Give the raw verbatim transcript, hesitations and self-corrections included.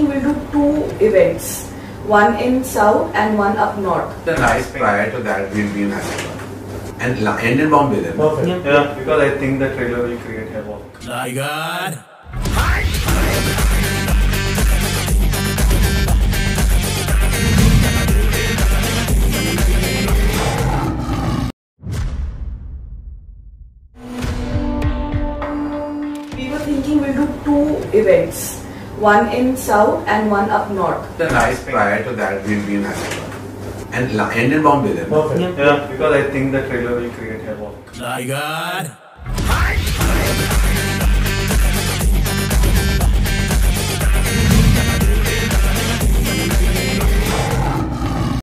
thinking we'll do two events, one in south and one up north. The night prior to that we'll be in Hyderabad and end in Bombay then. Perfect. Yeah. yeah, because I think the trailer will create havoc. Liger. We were thinking we'll do two events, one in south and one up north. The night prior to that we'll be in Hyderabad and end in Bombay then. Perfect. Yeah, yeah, because I think the trailer will create havoc. Liger.